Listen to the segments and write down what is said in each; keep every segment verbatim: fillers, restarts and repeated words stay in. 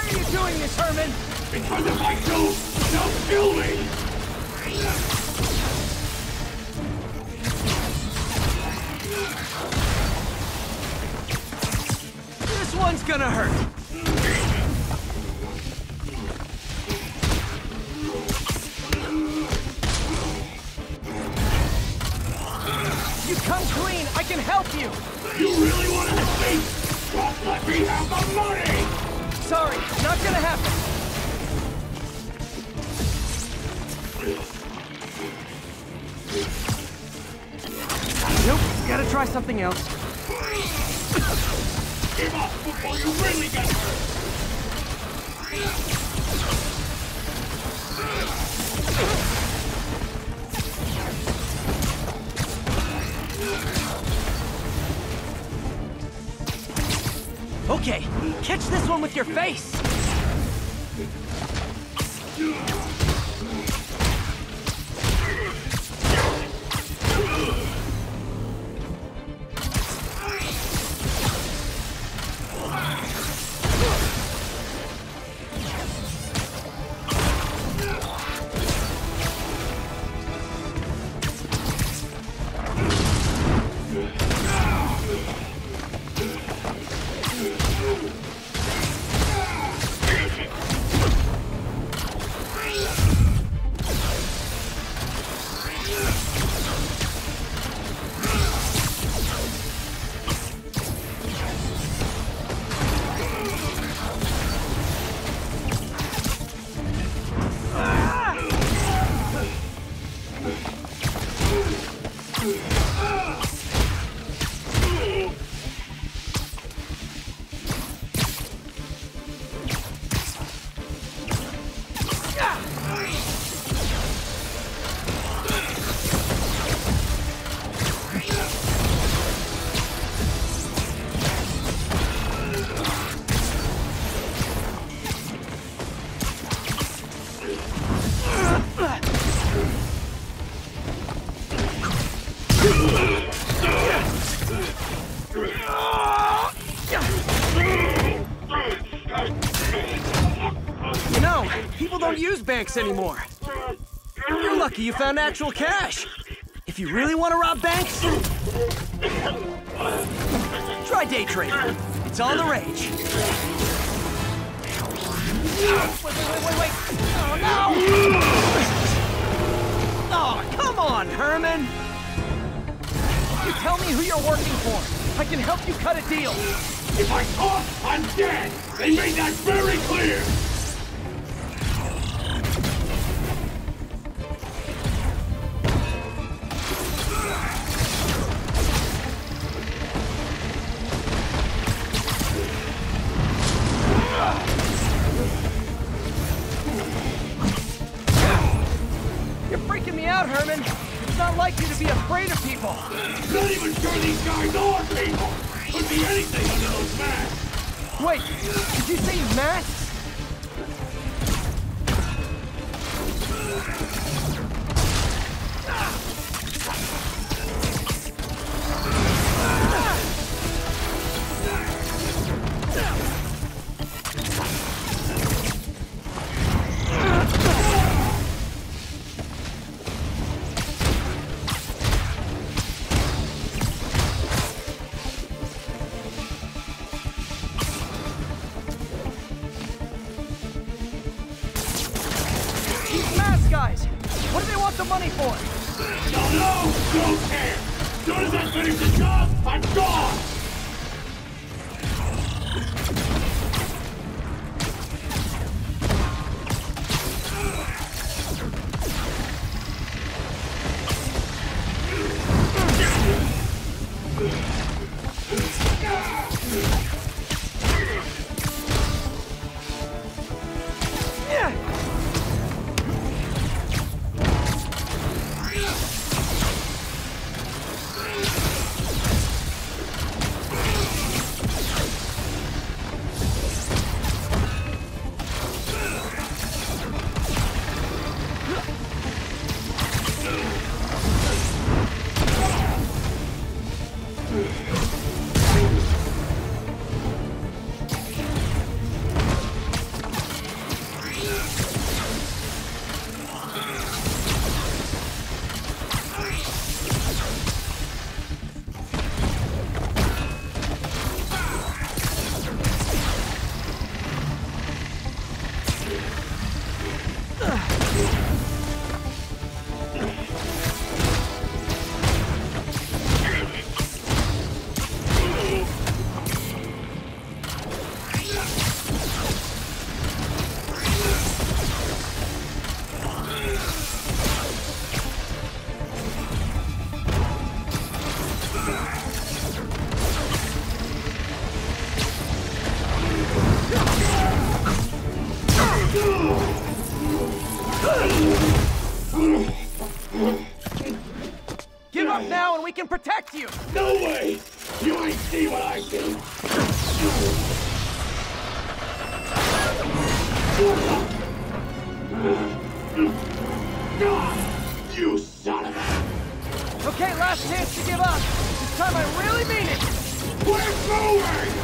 are you doing this, Herman? Because if I don't, they'll kill me! This one's gonna hurt. You come clean, I can help you! You really want to help me? Just let me have the money! Sorry, not gonna happen. Nope, gotta try something else. Give up before you really get hurt! Okay, catch this one with your face! You know, people don't use banks anymore. You're lucky you found actual cash. If you really want to rob banks, try day trading. It's all the rage. Wait, wait, wait, wait, wait! Oh, no! Oh, come on, Herman! You tell me who you're working for. I can help you cut a deal. If I talk, I'm dead! They made that very clear! You're freaking me out, Herman. It's not like you to be afraid of people. Not even sure these guys are people! Could be anything under those masks! Wait, did you say masks? Guys, what do they want the money for? No, no! Don't care! As soon as I finish the job, I'm gone! can protect you! No way! You ain't see what I see! You son of a... Okay, last chance to give up. This time I really mean it! We're going!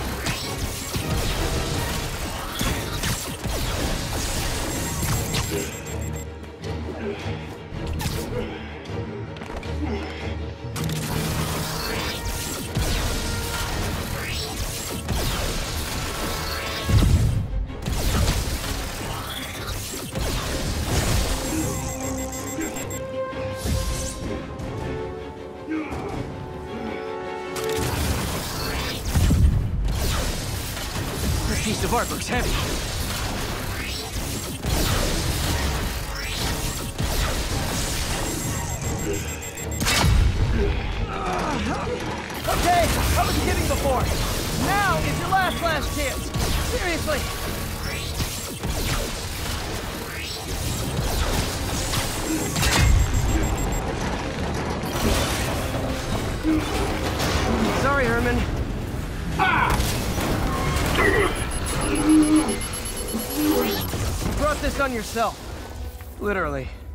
This piece of art looks heavy. Okay, I was kidding before. Now is your last, last chance. Seriously. Sorry, Herman. You brought this on yourself. Literally.